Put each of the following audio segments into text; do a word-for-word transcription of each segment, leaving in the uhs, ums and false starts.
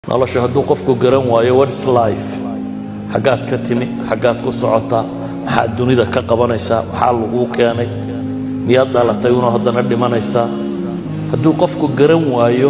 nolosha hadduu qofku garan waayo what's life xagaad ka timi xagaad ku socotaa maxaa dunida ka qabanaysaa waxa lagu keenay miyaad dhalatay una haddana dhimanaysaa hadduu qofku garan waayo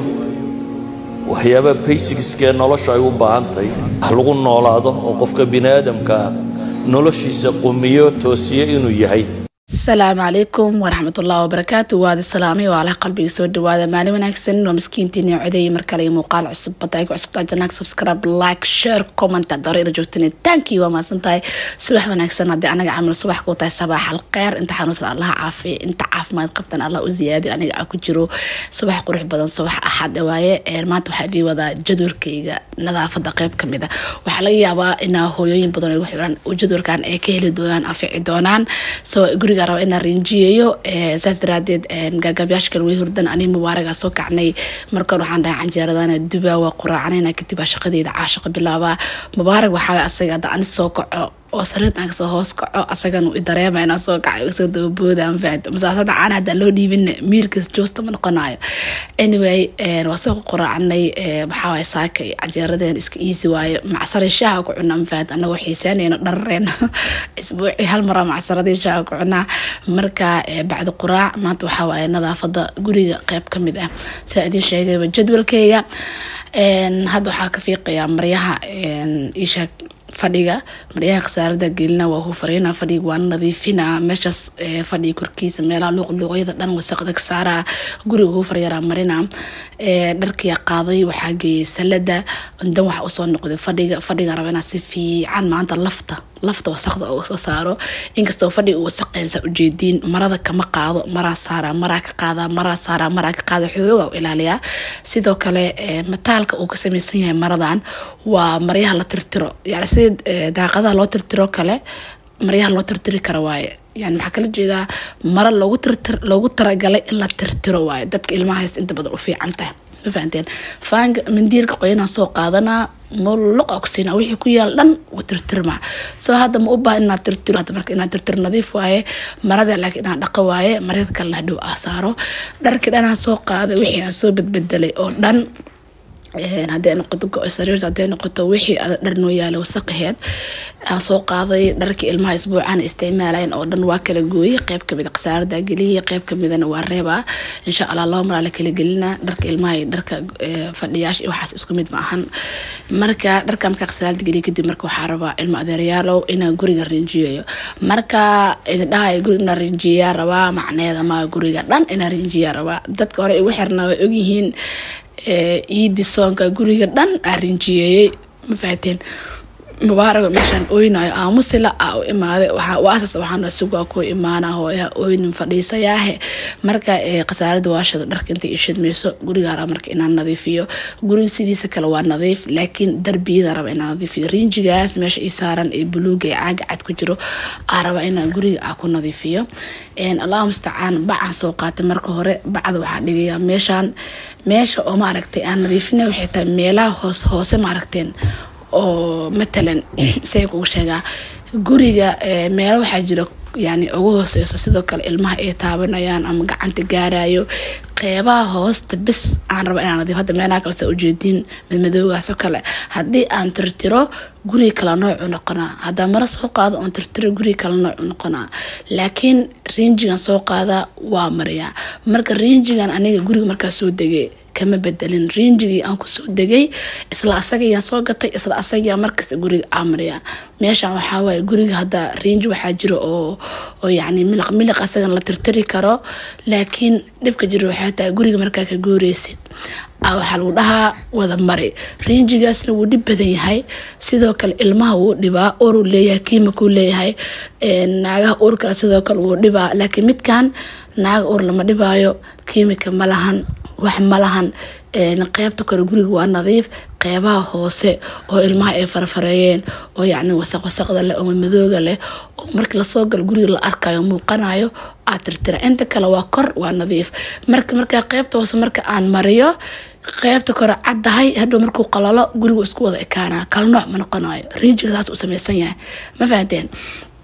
waxyaaba basics-ka nolosha ay u baahantahay wax lagu noolaado oo qofka bini'aadamka noloshiisa qumiyo toosiyo inuu yahay. السلام عليكم ورحمة الله وبركاته. وهذا السلامي وعلى قلبي سود وهذا مالي ونكسن ومسكينتيني عدي مركلي مقال عصب بطايق وعصب تاجناك سبسكرايب لايك شير كومنت ضرير جوتني تانكي وما سنتاي صباح ونكسن هدي أنا عامل صباح كوتاي صباح الخير أنت حنوصل الله عافية أنت عاف ما قبتنا الله وزيادة أنا أكو جرو صباح قروح بدن صباح أحد دواية ما تحدي وذا جدول كي نظافة دقيق كم إذا وحلي أبا إنه هو يوم بدن الوحدان وجدول كان أكيل دونان أفعي دونان سو قري rabo in rinjiyo ee saas daraadeed een gagabyashkal way hurdan ani mubaaraga soo kacnay marka waxaan dhahay canjeeradana duba waa quraacnayna kadib shaqadeeda caashiq bilaaba mubaarag waxa asaga aan soo kaco oo sareed aan soo hoos kaco asagan uu dareemayna soo kacay soo dabooda aan faad masaasada aan hada loo dhiibin miirkas joosta ma noqonayo anyway ee wasoo quraacnay ee waxa way saakay canjeeradeen iska easy waaye macsar shaaha ku cunaan faad anagu xiisaanayna dharreen isbuuci hal mar macsaradii shaaha ku cunaa marka bacda quraac maanta waxa waaye nadaafada guriga qayb kamid ah saadii sheegay jadwalkayga een hadda waxa ka fiiqaya maryaha een isha fadhiga maryaha qasaarada gelina waa uu fariina fadhiga waa nadiifina meeshas fadhiga korkiisa meelaha luqluqyada dhan wasaqda ka saara guriga uu fariyara marina ee dharkiya qaaday waxa geeyay salada indan waxa u soo noqday fadhiga fadhiga rabana si fiican maanta lafta lafta wasaqda oo soo saaro inkastoo fadhiga uu wasaqeynsa u jeedin marada kama qaado mara saara mara ka qaada mara saara mara ka qaada xooga oo ilaaliya sidoo kale mataalka uu ka sameeysan yahay maradan waa maryaha la tirtiro yaani sid daaqadaha loo tirtiro kale maryaha loo tirtiri karo waaye yani waxa kala jeeda mara loogu tirtir loogu talagalay in la tirtiro waaye dadka ilmaha haysta inta badan u fiican tahay ma fahanteen fang mindiirka qoyna soo qaadana muluq oksina wixii ku yaal dhan u tirtirma soo hada ma u baahan inaad tirtiro hada marka inaad tirtir nadiif waaye marada laakiin inaad dhaqa waaye marada kale hadhow asaaro dharka dhana soo qaada wixii aan soo badbedelay oo dhan een hadee noqoto go sariirta hadee noqoto wixii dhar noo yaalo wasaqeed aan soo qaaday dharkii ilmaha isbuucan isticmaalayeen oo dhan waa kala gooyay qayb kamid ah qasaarada galiyay qayb kamidana waa reeba insha Allah loo mar la kala gelina dharka ilmaha dharka fadhiyaasha waxaas isku mid ma ahan marka dharka marka qasaarada galiyay kadib marka waxa rabaa ilma adeeryaalo inaan guriga rinjiyo marka idin dhahay guriga rinjiya rabaa macneeda ma guriga dhan inaan rinjiya rabaa dadka hore ay waxirna way og yihiin ee iidi soonka guriga dhan arinjiyay ma faateen mubaaraga meeshan ooynayo aamusila aa u imaade waxa waasas waxaan isugu ku imaana hooya ooyin fadhiisayaah marka ee qasaarada waashada dharka inta ishidmayso guriga ra marka inaan nadiifiyo guriga sidiisa kale waa nadiif laakiin darbiyada raba inaan nadiifiyo rinjigaas meesha ay saaran ee buluug ee caag cad ku jiro aan raba inaan guriga aan ku nadiifiyo een Allah musta'an bacaan soo qaatay marka hore bacda waxa dhigaya meeshan meesha oo ma aragtay aan nadiifina waxay tahay meelaha hoos hoose ma aragteen oo matalan say ku sheega guriga meel waxa jiro yani ugu hooseeso sidoo kale ilmaha ay taabanayaan ama gacanta gaarayo qeybaha hoosta bis aan raba inaan nadiif hada meelaha kale soo jeedin madmadowgaas oo kale hadii aan tirtiro guriga kala nooc u noqona hada mar soo qaado aan tirtiro guriga kala nooc u noqona laakiin range-gan soo qaada waa mariya marka range-gan aniga guriga marka soo degay kama bedelin range-gi aan ku soo degay isla asaga ayaan soo gatay isla asaga markaas guriga amriya meeshan waxa way guriga hada range waxa jiro oo oo yaani milq milq asaga la tirtiri karo laakiin dibka jiro waxa taa guriga marka ka guureysid aa waxa lagu dhahaa wada mari range-gaasna wuu dib badan yahay sidoo kale ilmaha wuu dhibaa oo uu leeyahay kiima ku leeyahay ee naagaha uur kale sidoo kale wuu dhibaa laakiin midkan naaga uur lama dhibaayo kiimika ma lahan wax malahan ee qaybta kale guriga waa nadiif qaybaha hoose oo ilmaha ay farfareeyeen oo yaani wasaq wasaqda leh oo madooga leh oo markii la soo gal guriga la arkayo muuqanayo aad tirtira inta kale waa kor waa nadiif marka marka qaybta hoose marka aan mariyo qaybta kor cadahay hadhow markuu qalalo guriga isku wada ekaana kala nooc ma noqonayo rinjigaas u sameeysan yahay ma fahanteen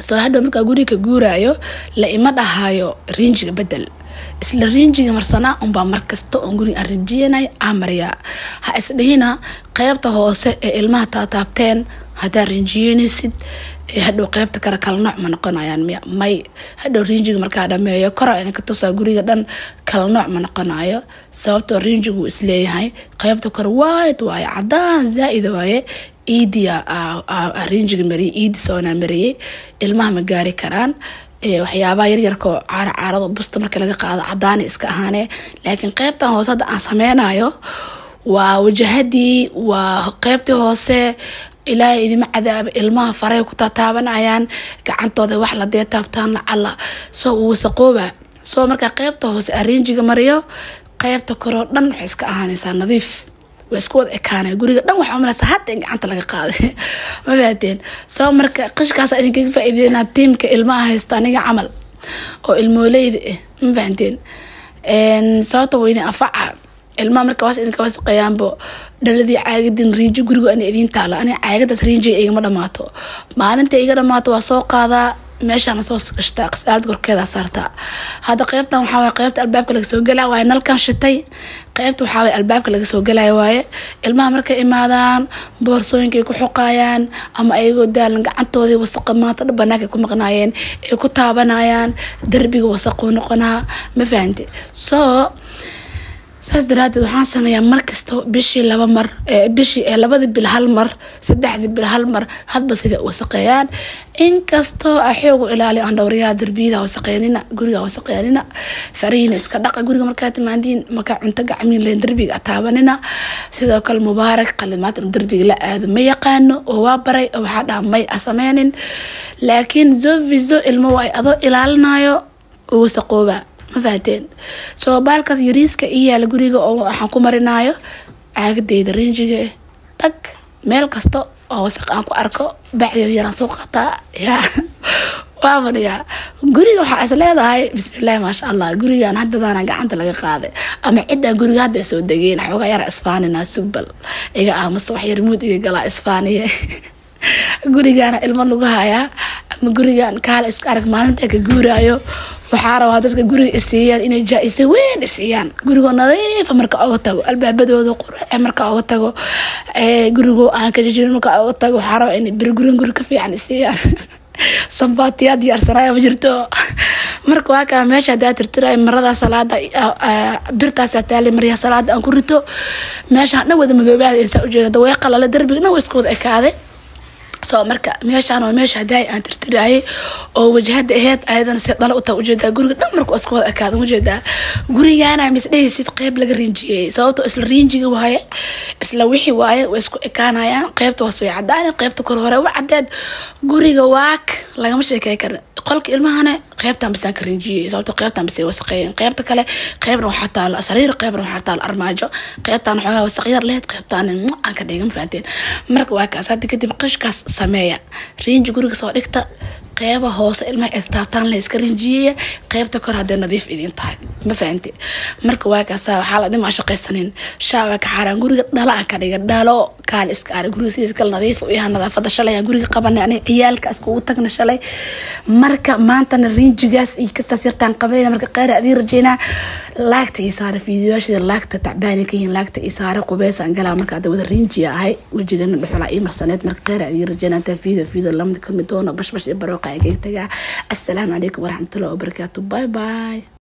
soo hadhow markaa guriga guuraayo la ima dhahayo rinjiga bedel isla rinjiga marsanaa unbaa markasta oon guriga aan rinjiyanay aan mariyaa ha isdhihina qaybta hoose ee ilmaha taataabteen haddaa rinjiyanaysid hadhow qaybta kale kala nooc ma noqonayaan miya may hadhow rinjiga markaa dhameeyo kora idinka tusaa guriga dhan kala nooc ma noqonayo sababtoo rinjigu isleeyahay qaybta kore waayd waaye cadaan zaa'ida waaye iidiya rinjiga mariyay iidi soonaa mariyay ilmaha ma gaari karaan waxyaabaha yaryarka oo caara caarada busta marka laga qaado cadaani iska ahaane laakiin qaybtan hoose hadda aan sameynayo waa wajahadii waa qaybtii hoose ilaahay idima cadaaba ilmaha faray ku taataabanayaan gacantooda wax la dee taabtaan lacala soo uu wasaqooba soo marka qaybta hoose arranjiga mariyo qaybta koroo dhan waxay iska ahaanaysaa nadiif way isku wada ekaanay guriga dhan waxa umalaysa hadda in gacanta laga qaaday ma fahateen soo marka qishkaas idinkaga faa'iideynaa tiimka ilmaha haysta aniga camal oo ilmooleyda ah ma fahanteen een sababta weydin afaca ilmaha marka waas idinka wasaqayaanbo dhaladii caagadin rinji guriga aan idin taala ani caagadaas rinji igama dhamaato maalinta iga dhamaato waa soo qaadaa meeshaan soo qashtaa qasaalad korkeeda saarta hada qaybtan waxa way qaybta albaabka laga soo galaa waa nalkan shitay qaybta waxa way albaabka laga soo galay waaye ilmaha markay imaadaan boorsooyinkay ku xoqayaan ama ayagoo daalan gacantoodii wasaq maanta banaanka ku maqnaayeen ay ku taabanayaan darbiga wasaq uu noqonaa ma fahanti soo saas daraadeed waxaan sameeyaa markasta bishii laba mar ee bishii ee labada bil hal mar saddexda bil hal mar hadba sida wasaqeeyaan inkastoo axoogu ilaaliyo aan dhowriyaa darbiyada wasaqeynina guriga wasaqeynina fariina iska dhaqa guriga markaa timaadiin markaa cunto gacmiin leen darbiga taabanina sidoo kale mubaarak qalimaad darbiga la aado ma yaqaano oo waa baray oo waxa dhaamay asameenin laakiin zovizo ilmo way adoo ilaalinayo oo wasaqooba ma fahateen soo baalkaas yariiska iyo la guriga oo waxaan ku marinayo caagadeeda rinjiga tag meel kasta oo wasaq aan ku arko bacdeeda yaraan soo qaataa ya waa mariya guriga waxa is leedahay bismillaah ma sha Allah gurigan haddana gacanta laga qaaday ama cid aan guriga hadda soo dageen xogaa yar isfaanina subal iga aamus wax yar mood iga gala isfaaniye gurigan ilmo lagu hayaa ama gurigan kaal iska arag maalinta ka guuraayo waxaa rabaa dadka guriga isiiyaan inay jaa-ise weyn isiiyaan guriga nadiif marka uga tago albaabadooda qurux marka uga tago ee guriga aan ka jirin marka uga tago waxaa rabaa inay bir gurin guri ka fiican isiiyaan sambaatiyad yar saraya jirto marka waa kala meesha daa tirtiray marada salaada birtaas taali mariya salaada aan ku rito meesha dhan wada madoobaad ee saa u jeeda way qalala darbiga dhan way isku wada ekaaday soo marka meeshaan oo meesha haday aan tirtiraayay oo wajahada aheed ayadan si dhala u taa u jeedaa guriga dhan markuu isku wada ekaado u jeedaa gurigaana misdheeysid qayb laga rinjiyay sababtoo isla rinjiga waaye isla wixii waaye way isku ekaanayaan qaybta hoos way cadaan qaybta kor hore waa cadeed guriga waak lagama sheekay karo qolka ilmahana qaybtan bisaan ka rinjiyay sababtoo qaybtan bisay wasaqeen qaybta kale qaybna waxa taalo sariir qaybna waxa taalo armaajo qaybtan waxa wasaqyar leed qaybtan aan ka dhigam faanteen marka waa kaas hadda kadib qishkaas sameeya rinji guriga soo dhigta qayba hoose ilmaha istaabtaan la iska rinjiye qaybta kor hadda nadiif idin tahay ma fahanti marka waa kaas waxa la dhima shaqaysanin shaawa ka xaraan guriga dhala ka dhiga dhalo kaal iska ar guriga si iska nadiif u yahay nadaafada shalay guriga qabanay ani ciyaalka isku tagna shalay marka maanta rinjigaas iyo ka tasirtaan qabanay marka qeyr adii rajayna laagta isaara fiidiyoashida laagta tacbaani ka yihiin laagta isaara qubeysaan galaa marka hadda wada rinji ahay wajigana dhuxula iyo marsaneed marka qeyr adii rajayna ta fiidiyo fiidiyo lamada kamid doona bash bash iyo barooqa ay tagaa. Assalamu alaykum wa rahmatullahi wa barakatuh. Bye bye.